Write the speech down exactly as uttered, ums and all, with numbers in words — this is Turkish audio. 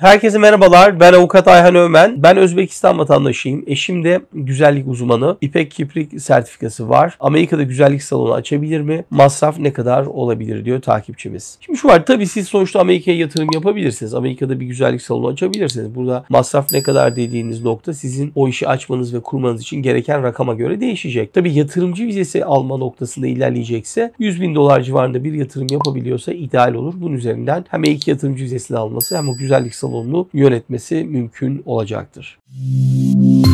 Herkese merhabalar. Ben avukat Ayhan Ömen. Ben Özbekistan vatandaşıyım. Eşim de güzellik uzmanı. İpek Kiprik sertifikası var. Amerika'da güzellik salonu açabilir mi? Masraf ne kadar olabilir diyor takipçimiz. Şimdi şu var. Tabii siz sonuçta Amerika'ya yatırım yapabilirsiniz. Amerika'da bir güzellik salonu açabilirsiniz. Burada masraf ne kadar dediğiniz nokta sizin o işi açmanız ve kurmanız için gereken rakama göre değişecek. Tabii yatırımcı vizesi alma noktasında ilerleyecekse yüz bin dolar civarında bir yatırım yapabiliyorsa ideal olur. Bunun üzerinden hem ilk yatırımcı vizesini alması hem o güzellik salonunu yönetmesi mümkün olacaktır.